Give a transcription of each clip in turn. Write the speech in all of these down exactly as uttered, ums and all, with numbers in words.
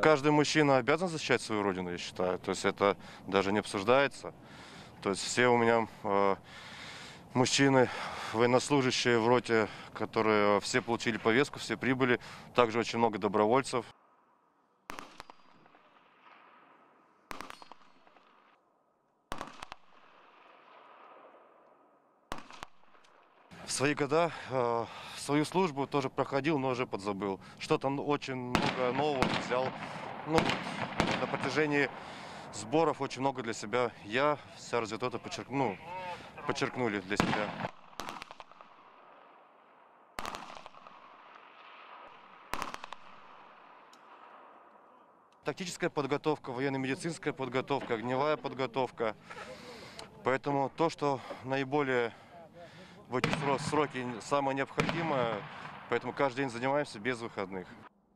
Каждый мужчина обязан защищать свою родину, я считаю. То есть это даже не обсуждается. То есть все у меня э, мужчины, военнослужащие в роте, которые все получили повестку, все прибыли. Также очень много добровольцев. В свои года э, свою службу тоже проходил, но уже подзабыл. Что-то очень много нового взял. Ну, на протяжении сборов очень много для себя. Я, вся разведрота подчерк... ну, подчеркнули для себя. Тактическая подготовка, военно-медицинская подготовка, огневая подготовка. Поэтому то, что наиболее в эти сроки самое необходимое, поэтому каждый день занимаемся без выходных.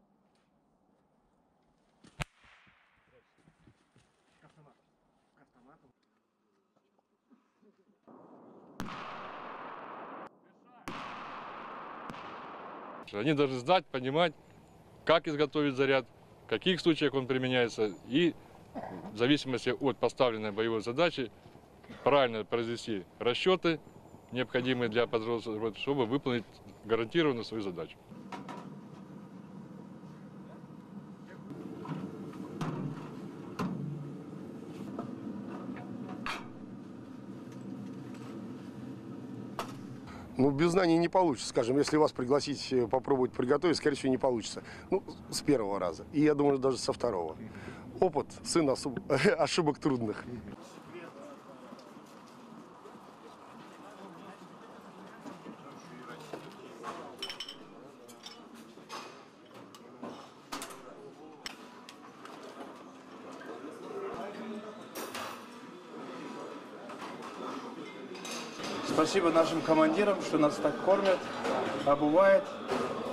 Они должны знать, понимать, как изготовить заряд, в каких случаях он применяется, и в зависимости от поставленной боевой задачи правильно произвести расчеты, необходимые для подростка, чтобы выполнить гарантированно свою задачу. Ну, без знаний не получится. Скажем, если вас пригласить попробовать приготовить, скорее всего, не получится. Ну, с первого раза. И я думаю, даже со второго. Опыт – сын ошибок трудных. Спасибо нашим командирам, что нас так кормят, обувают.